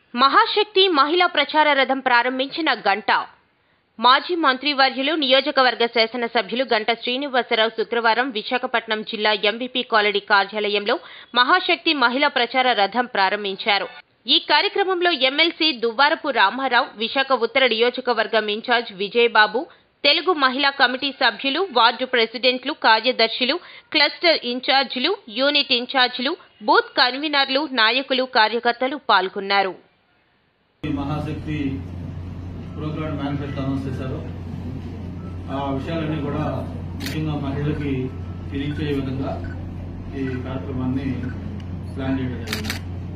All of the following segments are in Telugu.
మహాశక్తి మహిళా ప్రచార రథం ప్రారంభించిన గంట. మాజీ మంత్రివర్యులు నియోజకవర్గ శాసనసభ్యులు గంట శ్రీనివాసరావు శుక్రవారం విశాఖపట్నం జిల్లా ఎంవీపీ కాలనీ కార్యాలయంలో మహాశక్తి మహిళా ప్రచార రథం ప్రారంభించారు. ఈ కార్యక్రమంలో ఎమ్మెల్సీ దువ్వారపు రామారావు, విశాఖ ఉత్తర నియోజకవర్గం ఇన్ఛార్జ్ విజయబాబు, తెలుగు మహిళా కమిటీ సభ్యులు, వార్డు ప్రెసిడెంట్లు, కార్యదర్శులు, క్లస్టర్ ఇన్ఛార్జీలు, యూనిట్ ఇన్ఛార్జీలు, బూత్ కన్వీనర్లు, నాయకులు, కార్యకర్తలు పాల్గొన్నారు. మహాశక్తి ప్రోగ్రామ్ మేనిఫెస్టో అనౌన్స్ చేశారు. ఆ విషయాలన్నీ కూడా ముఖ్యంగా మహిళలకి తెలియచేయ విధంగా ఈ కార్యక్రమాన్ని ప్లాన్ చేయడం జరిగింది.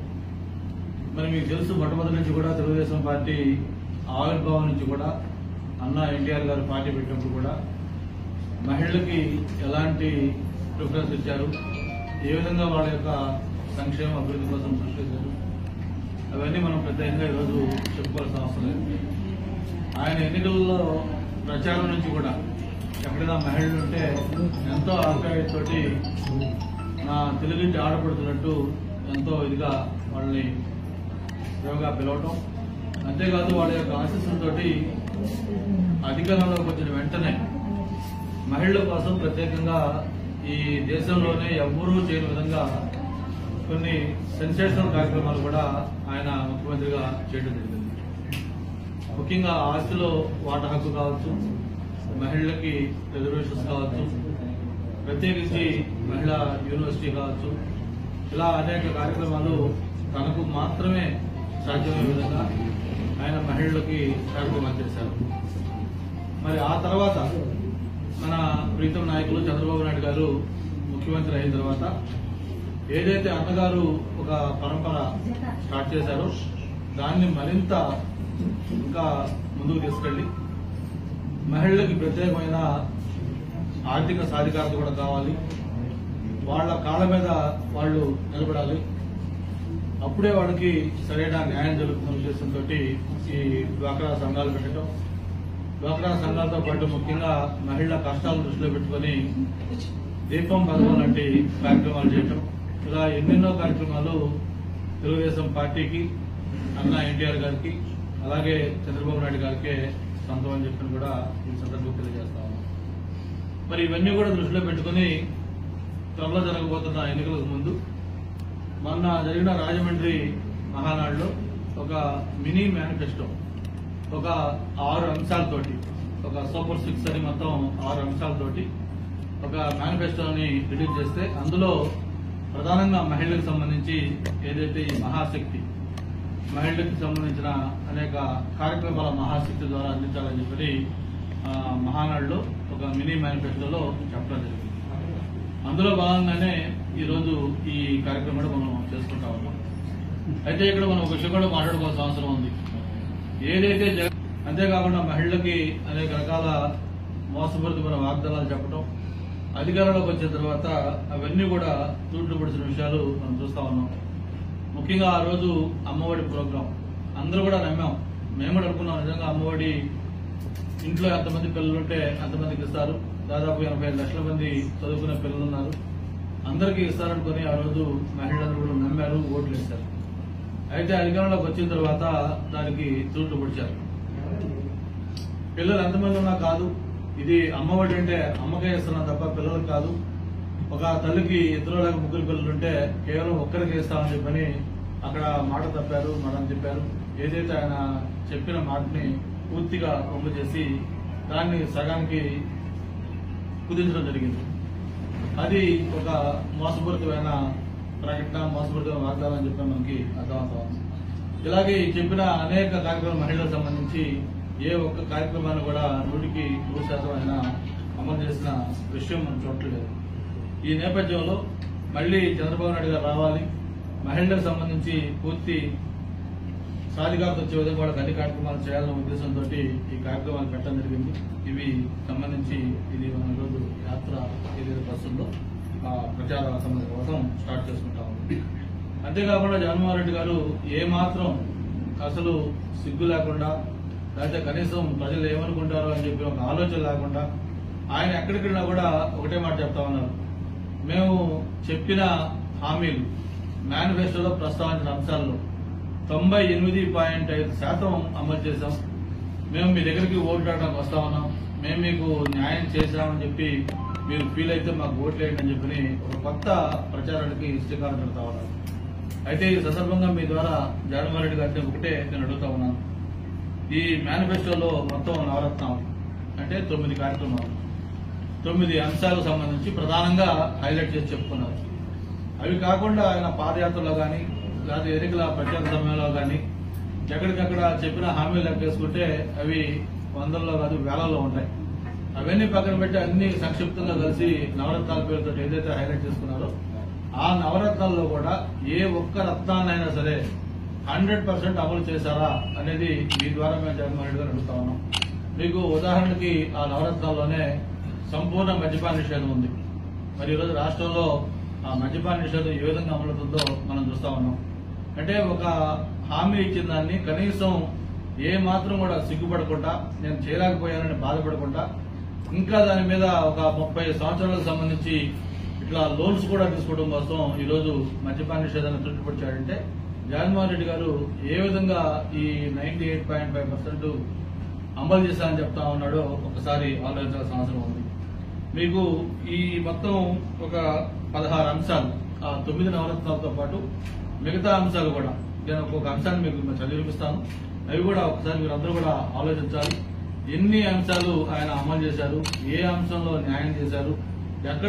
మరి మీకు తెలుసు, మొట్టమొదటి నుంచి కూడా తెలుగుదేశం పార్టీ ఆవిర్భావం నుంచి కూడా అన్న ఎన్టీఆర్ గారు పార్టీ పెట్టినప్పుడు కూడా మహిళలకి ఎలాంటి ప్రిఫరెన్స్ ఇచ్చారు, ఏ విధంగా వాళ్ళ యొక్క సంక్షేమ అభివృద్ధి కోసం కృషి చేశారు, అవన్నీ మనం ప్రత్యేకంగా ఈరోజు చెప్పుకోవాల్సిన అవసరం లేదు. ఆయన ఎన్నికల్లో ప్రచారం నుంచి కూడా ఎక్కడైనా మహిళలు ఉంటే ఎంతో ఆప్యాయతతోటి నా తెలుగుంటి ఆడపడుతున్నట్టు ఎంతో ఇదిగా వాళ్ళని ప్రేమగా పిలవటం, అంతేకాదు వాళ్ళ యొక్క ఆశీస్సులతోటి అధికారంలోకి వచ్చిన వెంటనే మహిళల కోసం ప్రత్యేకంగా ఈ దేశంలోనే ఎవ్వరూ చేయని విధంగా కొన్ని సెన్సేషనల్ కార్యక్రమాలు కూడా ఆయన ముఖ్యమంత్రిగా చేయడం జరిగింది. ముఖ్యంగా ఆస్తిలో వాటా హక్కు కావచ్చు, మహిళలకి రిజర్వేషన్స్ కావచ్చు, ప్రత్యేకించి మహిళా యూనివర్సిటీ కావచ్చు, ఇలా అనేక కార్యక్రమాలు తనకు మాత్రమే సాధ్యమయ్యే విధంగా ఆయన మహిళలకి కార్యక్రమాలు చేశారు. మరి ఆ తర్వాత మన ప్రీతం నాయకులు చంద్రబాబు నాయుడు గారు ముఖ్యమంత్రి అయిన తర్వాత ఏదైతే అన్నగారు ఒక పరంపర స్టార్ట్ చేశారో దాన్ని మరింత ఇంకా ముందుకు తీసుకెళ్లి మహిళలకి ప్రత్యేకమైన ఆర్థిక సాధికారత కూడా కావాలి, వాళ్ళ కాళ్ళ మీద వాళ్ళు నిలబడాలి, అప్పుడే వాళ్ళకి సరైన న్యాయం జరుగుతున్న ఉద్దేశంతో ఈ డ్వాక్రా సంఘాలు పెట్టడం, డ్వాక్రా సంఘాలతో పాటు ముఖ్యంగా మహిళల కష్టాలను దృష్టిలో పెట్టుకుని దీపం పథకం లాంటి కార్యక్రమాలు చేయటం, ఇలా ఎన్నెన్నో కార్యక్రమాలు తెలుగుదేశం పార్టీకి, అన్న ఎన్టీఆర్ గారికి, అలాగే చంద్రబాబు నాయుడు గారికే సొంతం అని చెప్పని కూడా ఈ సందర్భంగా తెలియజేస్తా ఉన్నాం. మరి ఇవన్నీ కూడా దృష్టిలో పెట్టుకుని త్వరలో జరగబోతున్న ఎన్నికలకు ముందు మొన్న జరిగిన రాజమండ్రి మహానాడులో ఒక మినీ మేనిఫెస్టో, ఒక 6 అంశాలతోటి, ఒక సూపర్ 6 అని మొత్తం 6 అంశాలతోటి ఒక మేనిఫెస్టోని రిలీజ్ చేస్తే అందులో ప్రధానంగా మహిళలకు సంబంధించి ఏదైతే ఈ మహాశక్తి మహిళలకు సంబంధించిన అనేక కార్యక్రమాల మహాశక్తి ద్వారా అందించాలని చెప్పి మహానాడులో ఒక మినీ మేనిఫెస్టోలో చెప్పడం జరిగింది. అందులో భాగంగానే ఈరోజు ఈ కార్యక్రమం మనం చేసుకుంటా ఉన్నాం. అయితే ఇక్కడ మనం ఒక విషయం కూడా మాట్లాడుకోవాల్సిన అవసరం ఉంది. ఏదైతే అంతేకాకుండా మహిళలకి అనేక రకాల మోసపూరితమైన వాగ్దానాలు చెప్పడం, అధికారంలోకి వచ్చిన తర్వాత అవన్నీ కూడా తూట్లు పడిచిన విషయాలు మనం చూస్తా ఉన్నాం. ముఖ్యంగా ఆ రోజు అమ్మఒడి ప్రోగ్రాం అందరూ కూడా నమ్మాం, మేము కూడా అనుకున్నాం నిజంగా అమ్మఒడి ఇంట్లో ఎంతమంది పిల్లలుంటే అంతమందికి ఇస్తారు, దాదాపు 85 లక్షల మంది చదువుకునే పిల్లలు ఉన్నారు, అందరికీ ఇస్తారనుకుని ఆ రోజు మహిళలు కూడా నమ్మారు, ఓట్లు వేశారు. అయితే అధికారంలోకి వచ్చిన తర్వాత దానికి తూట్లు పొడిచారు. పిల్లలు ఎంతమంది ఉన్నా కాదు, ఇది అమ్మఒడి అంటే అమ్మకే ఇస్తున్నాం తప్ప పిల్లలకు కాదు, ఒక తల్లికి 2 లేక 3 పిల్లలుంటే కేవలం ఒక్కరికి ఇస్తామని చెప్పని అక్కడ మాట తప్పారు, మనం చెప్పారు. ఏదైతే ఆయన చెప్పిన మాటని పూర్తిగా కొమ్ము చేసి దాన్ని సగానికి కుదించడం జరిగింది. అది ఒక మోసపూరితమైన ప్రకటన, మోసపూరితమైన వాగ్దానం అని చెప్పి మనకి అర్థమవుతుంది. ఇలాగే చెప్పిన అనేక కార్యక్రమాలు మహిళలకు సంబంధించి ఏ ఒక్క కార్యక్రమాన్ని కూడా 100% ఆయన అమలు చేసిన విషయం మనం చూడట్లేదు. ఈ నేపథ్యంలో మళ్లీ చంద్రబాబు నాయుడు గారు రావాలి, మహిళలకు సంబంధించి పూర్తి సాధికారత వచ్చే విధంగా కూడా అన్ని కార్యక్రమాలు చేయాలన్న ఉద్దేశంతో ఈ కార్యక్రమాలు పెట్టడం జరిగింది. ఇవి సంబంధించి ఇది మన ఈరోజు యాత్ర ఏదైతే బస్సుల్లో ప్రచార సంబంధం కోసం స్టార్ట్ చేసుకుంటా ఉంది. అంతేకాకుండా జగన్మోహన్ రెడ్డి గారు ఏమాత్రం అసలు సిగ్గు లేకుండా, లేకపోతే కనీసం ప్రజలు ఏమనుకుంటారో అని చెప్పి ఒక ఆలోచన లేకుండా ఆయన ఎక్కడికెళ్ళినా కూడా ఒకటే మాట చెప్తా ఉన్నారు, మేము చెప్పిన హామీలు మేనిఫెస్టోలో ప్రస్తావించిన అంశాల్లో 98.5% అమలు చేశాం. మేము మీ దగ్గరికి ఓట్లు అడగడానికి వస్తా ఉన్నాం, మేము మీకు న్యాయం చేశామని చెప్పి మీరు ఫీల్ అయితే మాకు ఓట్లు వేయండి అని చెప్పి ఒక కొత్త ప్రచారానికి శ్రీకారం చుడతా ఉన్నారు. అయితే ఈ సందర్భంగా మీ ద్వారా జగన్మోహన్ రెడ్డి గారిని ఒకటే నేను అడుగుతా ఉన్నాను. ఈ మేనిఫెస్టోలో మొత్తం నవరత్నాలు అంటే 9 కార్యక్రమాలు, 9 అంశాలకు సంబంధించి ప్రధానంగా హైలైట్ చేసి చెప్పుకున్నారు. అవి కాకుండా ఆయన పాదయాత్రలో కానీ లేదా ఎన్నికల ప్రచార సమయంలో కానీ ఎక్కడికక్కడ చెప్పిన హామీలు లెక్కేసుకుంటే అవి వందల్లో కాదు వేలలో ఉంటాయి. అవన్నీ పక్కన పెట్టి అన్ని సంక్షిప్తంగా కలిసి నవరత్నాల పేరుతో ఏదైతే హైలైట్ చేసుకున్నారో ఆ నవరత్నాల్లో కూడా ఏ ఒక్క రత్నాన్నైనా సరే 100% అమలు చేశారా అనేది మీ ద్వారా మేము జగన్మోహన్ రెడ్డి గారు అడుగుతా ఉన్నాం. మీకు ఉదాహరణకి ఆ నవరత్నాల్లోనే సంపూర్ణ మద్యపాన నిషేధం ఉంది. మరి ఈరోజు రాష్ట్రంలో ఆ మద్యపాన నిషేధం ఏ విధంగా అమలవుతుందో మనం చూస్తా ఉన్నాం. అంటే ఒక హామీ ఇచ్చిన దాన్ని కనీసం ఏ మాత్రం కూడా సిగ్గుపడకుండా, నేను చేయలేకపోయానని బాధపడకుండా, ఇంకా దాని మీద ఒక 30 సంవత్సరాలకు సంబంధించి ఇట్లా లోన్స్ కూడా తీసుకోవడం కోసం ఈరోజు మద్యపాన నిషేధాన్ని తృప్తిపరిచాడంటే జగన్మోహన్ రెడ్డి గారు ఏ విధంగా ఈ 98.5% అమలు చేశారని చెప్తా ఉన్నాడో ఒకసారి ఆలోచించాల్సిన అవసరం ఉంది. మీకు ఈ మొత్తం ఒక 16 అంశాలు, ఆ 9 నవరత్నాలతో పాటు మిగతా అంశాలు కూడా నేను ఒక్కొక్క అంశాన్ని మీకు చదివిపిస్తాను. అవి కూడా ఒకసారి మీరందరూ కూడా ఆలోచించాలి. ఎన్ని అంశాలు ఆయన అమలు చేశారు, ఏ అంశంలో న్యాయం చేశారు, ఎక్కడ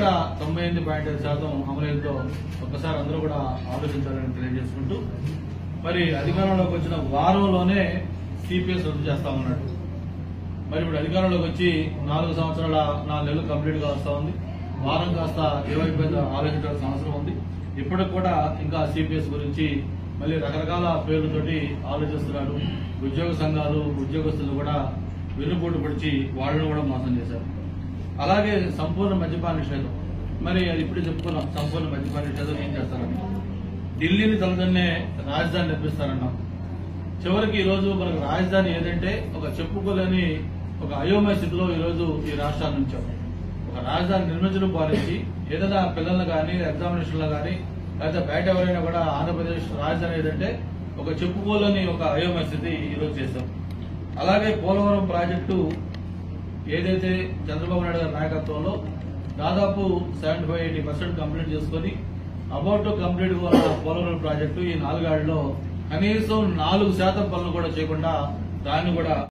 98.5% అమలైందో ఒక్కసారి అందరూ కూడా ఆలోచించాలని తెలియజేసుకుంటూ, మరి అధికారంలోకి వచ్చిన వారంలోనే సిపిఎస్ రద్దు చేస్తా ఉన్నాడు. మరి ఇప్పుడు అధికారంలోకి వచ్చి 4 సంవత్సరాల 4 నెలలు కంప్లీట్ గా వస్తా ఉంది. వారం కాస్త ఏమైపోయిందో ఆలోచించాల్సిన అవసరం ఉంది. ఇప్పటికి కూడా ఇంకా సిపిఎస్ గురించి మళ్ళీ రకరకాల పేర్లతోటి ఆలోచిస్తున్నారు. ఉద్యోగ సంఘాలు, ఉద్యోగస్తులు కూడా వెన్నుపోటు పొడిచి వాళ్ళను కూడా మోసం చేశారు. అలాగే సంపూర్ణ మద్యపాన నిషేధం, మరి అది ఇప్పుడే చెప్పుకున్నాం. సంపూర్ణ మద్యపాన నిషేధం ఏం చేస్తారని ఢిల్లీని తలదన్నే రాజధాని నిర్మిస్తారన్నాం. చివరికి ఈ రోజు మనకు రాజధాని ఏదంటే ఒక చెప్పుకోలేని ఒక అయోమయ స్థితిలో ఈ రోజు ఈ రాష్ట్రాన్ని ఉంచాం. ఒక రాజధాని నిర్మించడం భావించి ఏదైనా పిల్లలు కానీ, ఎగ్జామినేషన్లు కానీ, లేదా బయట ఎవరైనా కూడా ఆంధ్రప్రదేశ్ రాజధాని ఏదంటే ఒక చెప్పుకోలేని ఒక అయోమయ స్థితి ఈ రోజు చేశాం. అలాగే పోలవరం ప్రాజెక్టు ఏదైతే చంద్రబాబు నాయుడు గారి నాయకత్వంలో దాదాపు 75-80% కంప్లీట్ చేసుకుని అబౌట్ కంప్లీట్ గా ఉన్న పోలవరం ప్రాజెక్టు ఈ 4 ఏళ్లలో కనీసం 4% పనులు కూడా చేయకుండా దాన్ని కూడా